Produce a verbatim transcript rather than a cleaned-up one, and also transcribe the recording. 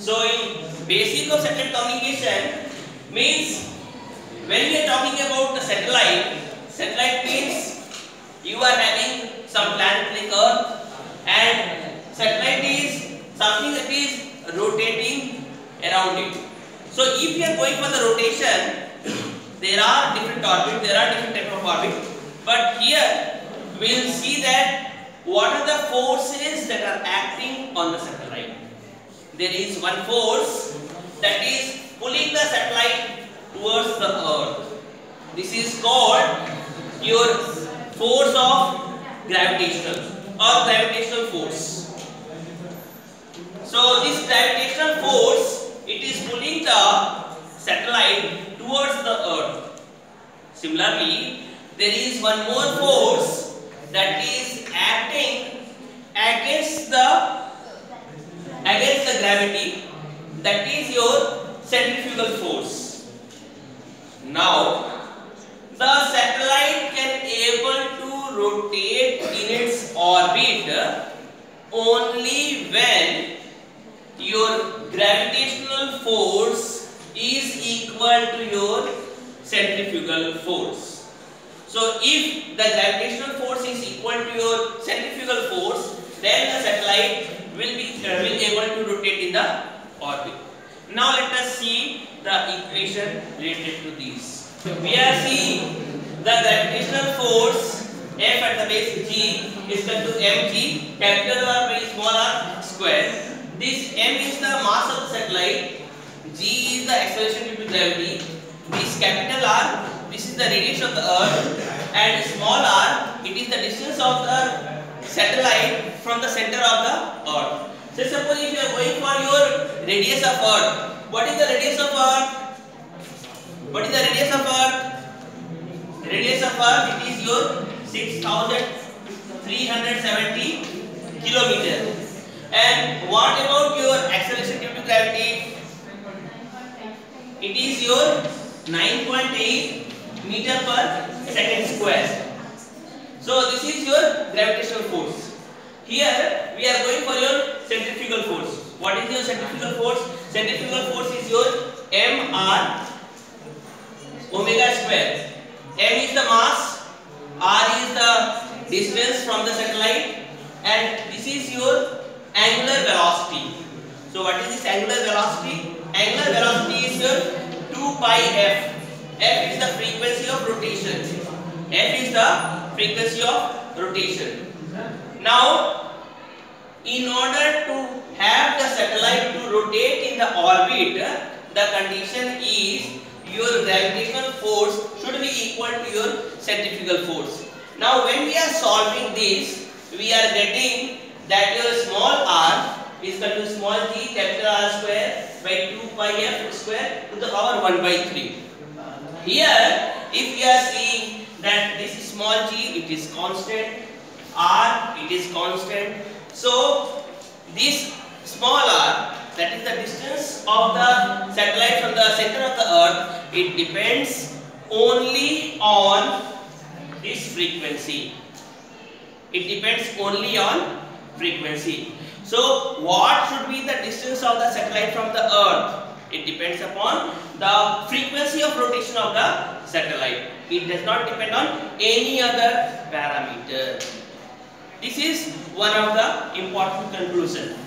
So in basic of satellite communication means when we are talking about the satellite, satellite means you are having some planet like Earth, and satellite is something that is rotating around it. So if you are going for the rotation, there are different orbits, there are different type of orbits, but here we will see that what are the forces that are acting on the satellite. There is one force that is pulling the satellite towards the Earth. This is called your force of gravitational or gravitational force. So this gravitational force, it is pulling the satellite towards the Earth. Similarly, there is one more force that is acting against the against the gravity, that is your centrifugal force. Now the satellite can able to rotate in its orbit only when your gravitational force is equal to your centrifugal force. So if the gravitational force is equal to your centrifugal force, then the satellite will be uh, will able to rotate in the orbit. Now let us see the equation related to these. We are seeing the gravitational force F at the base G is equal to mg, capital R by small r square. This m is the mass of the satellite, g is the acceleration due to gravity, this capital R, this is the radius of the Earth, and small r, it is the distance of the satellite from the center of the Earth. So suppose if you are going for your radius of Earth, what is the radius of Earth? What is the radius of Earth? Radius of Earth, it is your six thousand three hundred seventy kilometers. And what about your acceleration due to gravity? It is your nine point eight meter per second square. So this is your gravitational force. Here we are going for your centrifugal force. What is your centrifugal force? Centrifugal force is your mr omega square. M is the mass, r is the distance from the satellite, and this is your angular velocity. So what is this angular velocity? Angular velocity is your two pi f. F is the frequency of rotation. F is the frequency of rotation. Now, in order to have the satellite to rotate in the orbit, the condition is your gravitational force should be equal to your centrifugal force. Now, when we are solving this, we are getting that your small r is equal to small g capital R square by two pi f square to the power one by three. Here, if we are seeing that this is small g, it is constant, r, it is constant. So this small r, that is the distance of the satellite from the center of the Earth, it depends only on this frequency. It depends only on frequency. So what should be the distance of the satellite from the Earth? It depends upon the frequency of rotation of the satellite. It does not depend on any other parameter. This is one of the important conclusions.